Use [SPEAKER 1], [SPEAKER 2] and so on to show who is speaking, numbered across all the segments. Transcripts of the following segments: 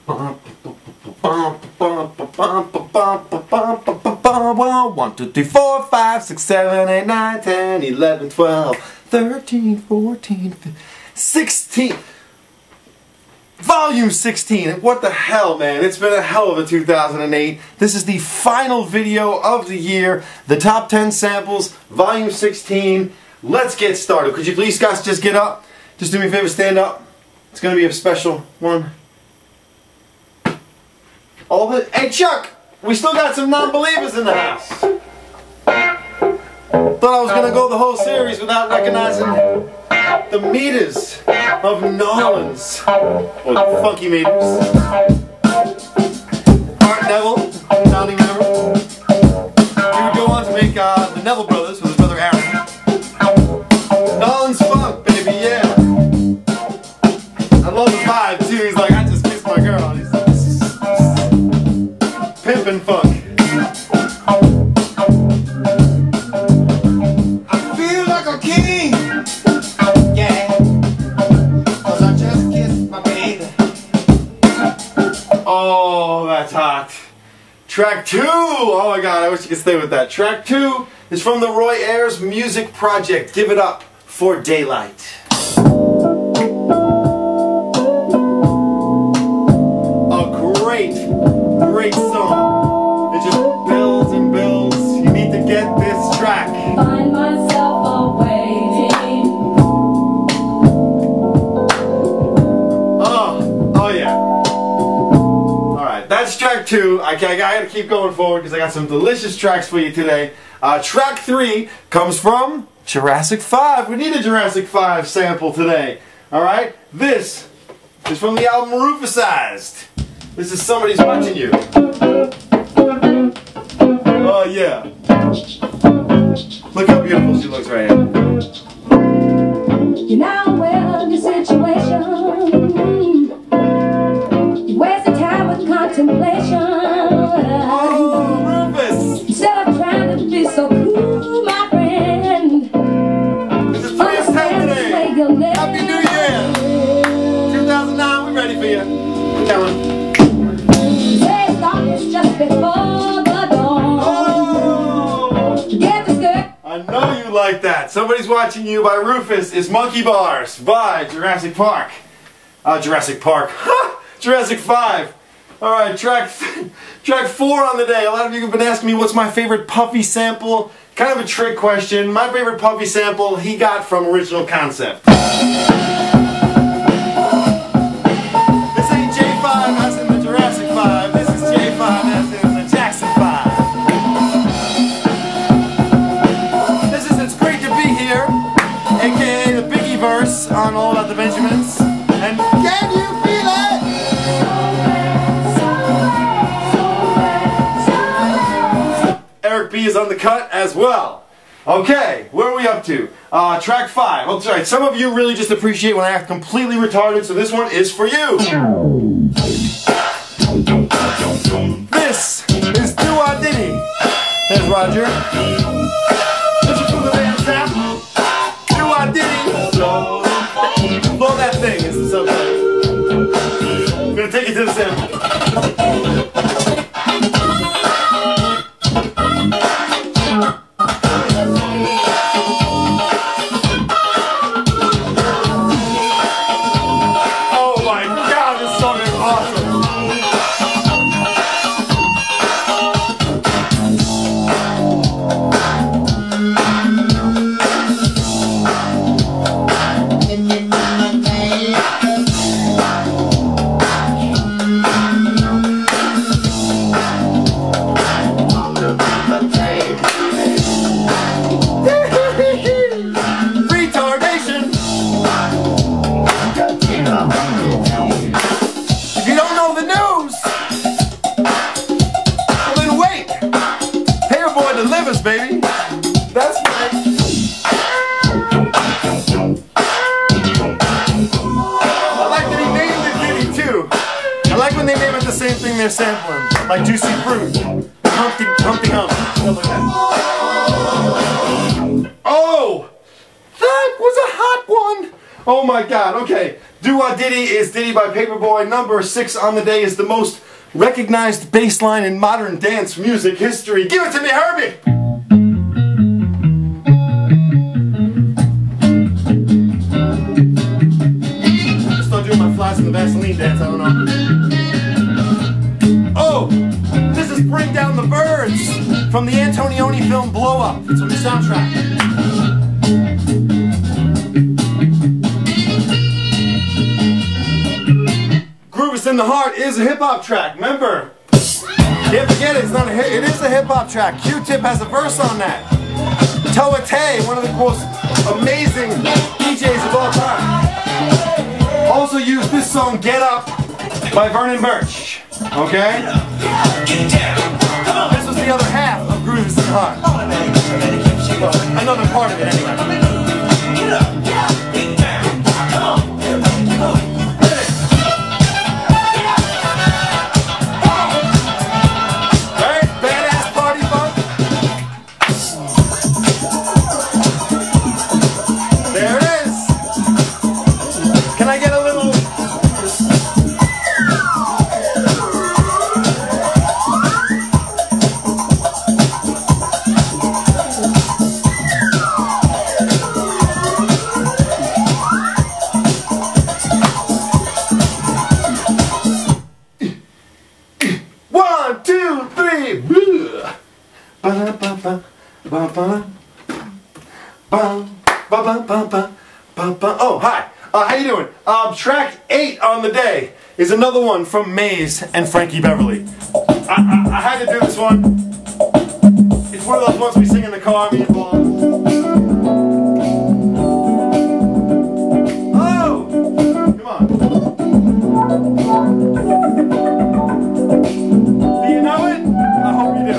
[SPEAKER 1] 1, 2, 3, 4, 5, 6, 7, 8, 9, 10, 11, 12, 13, 14, 15, 16. Volume 16. What the hell, man? It's been a hell of a 2008. This is the final video of the year. The top 10 samples, Volume 16. Let's get started. Could you please, guys, just get up? Just do me a favor, stand up. It's going to be a special one. All the... Hey, Chuck! We still got some non-believers in the house. Thought I was going to go the whole series without recognizing the meters of Nolans. Or funky meters. Art Neville, founding member. He would go on to make the Neville Brothers with his brother Aaron. Nolans funk, baby, yeah. I love the vibe too. He's like, I just kissed my girl. He's pimpin' funk. I feel like a king. Yeah. 'Cause I just kissed my baby. Oh, that's hot. Track 2. Oh my god, I wish you could stay with that. Track 2 is from the Roy Ayers Music Project. Give it up for Daylight. Great song. It just builds and builds. You need to get this track.
[SPEAKER 2] Find myself awaiting.
[SPEAKER 1] Oh yeah. Alright, that's track 2. I gotta keep going forward because I got some delicious tracks for you today. Track 3 comes from Jurassic 5. We need a Jurassic 5 sample today. Alright? This is from the album Rufusized. This is Somebody's Watching You. Oh yeah. Look how beautiful she looks right here.
[SPEAKER 2] You're now aware of your situation. You waste the time with contemplation.
[SPEAKER 1] Oh, Rufus!
[SPEAKER 2] Instead of trying to be so cool, my friend.
[SPEAKER 1] This is Prius 10 today. Happy New Year! 2009, we're ready for you. Come on.
[SPEAKER 2] Just before the dawn.
[SPEAKER 1] Oh!
[SPEAKER 2] Get the skirt.
[SPEAKER 1] I know you like that. Somebody's Watching You by Rufus is Monkey Bars by Jurassic Park. Jurassic 5. Alright, track 4 on the day. A lot of you have been asking me what's my favorite Puffy sample. Kind of a trick question. My favorite Puffy sample he got from Original Concept. This ain't J5 as in the Jurassic 5. This is J5 as in the Jackson 5. This is It's Great to Be Here, aka the Biggie verse on All About the Benjamins. And can you feel it? Eric B is on the cut as well. Okay, where are we up to? Track 5. Oh, sorry, some of you really just appreciate when I act completely retarded, so this one is for you. This is Do Wah Diddy. There's Roger. This is from the band Zap. Do Wah Diddy. Blow that thing is the subject. I'm gonna take it to the sample. Baby, that's right. I like that he named it Diddy too. I like when they name it the same thing they're sampling, like Juicy Fruit, Humpty Hump, stuff like that. Oh, that was a hot one. Oh my God. Okay, Do Wah Diddy is Diddy by Paperboy. Number 6 on the day is the most recognized bass line in modern dance music history. Give it to me, Herbie! I'm still doing my flies in the Vaseline dance, I don't know. Oh! This is Bring Down the Birds from the Antonioni film Blow Up. It's on the soundtrack. In the Heart is a hip-hop track, remember? Can't forget it, it's not a hit, it is a hip-hop track. Q-Tip has a verse on that. Toa Tay, one of the most amazing DJs of all time. Also used this song, Get Up, by Vernon Birch. Okay? This was the other half of Grooves in the Heart. Well, another part of it anyway. Get up, get down, come on, come on. Can I get a little... One, two, three. Oh, hi. How you doing? Track 8 on the day is another one from Maze and Frankie Beverly. I had to do this one. It's one of those ones we sing in the car, me and Bob. Oh! Come on. Do you know it? I hope you do.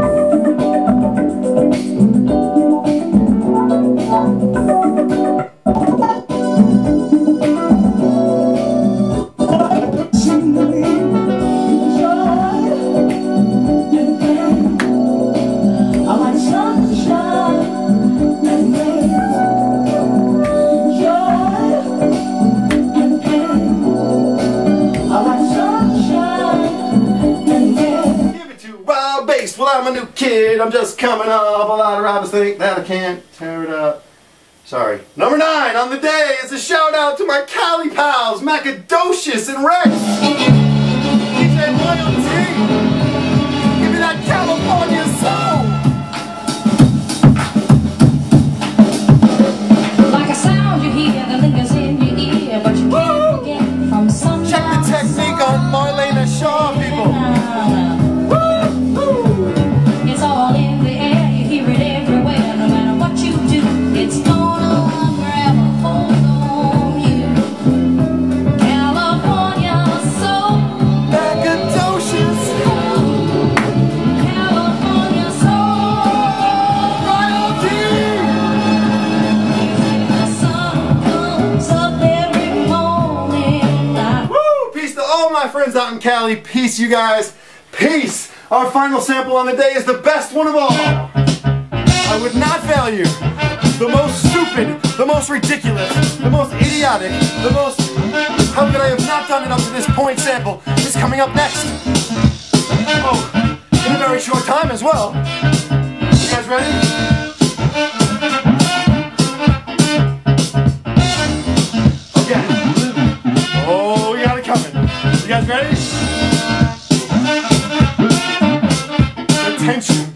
[SPEAKER 1] Well, I'm a new kid, I'm just coming up. A lot of rappers think that I can't tear it up. Sorry. Number 9 on the day is a shout out to my Cali pals, Macadocious and Rex. DJ Loyalty. Give me that California soul.
[SPEAKER 2] Like a sound you hear that lingers in your ear, but you can't forget from some.
[SPEAKER 1] Check the technique on Marlena Shaw, people. My friends out in Cali, peace you guys, peace. Our final sample on the day is the best one of all. I would not fail you. The most stupid, the most ridiculous, the most idiotic, the most, how could I have not done it up to this point sample is coming up next. Oh, in a very short time as well. You guys ready? Okay. Oh, we got it coming. You guys ready? The tension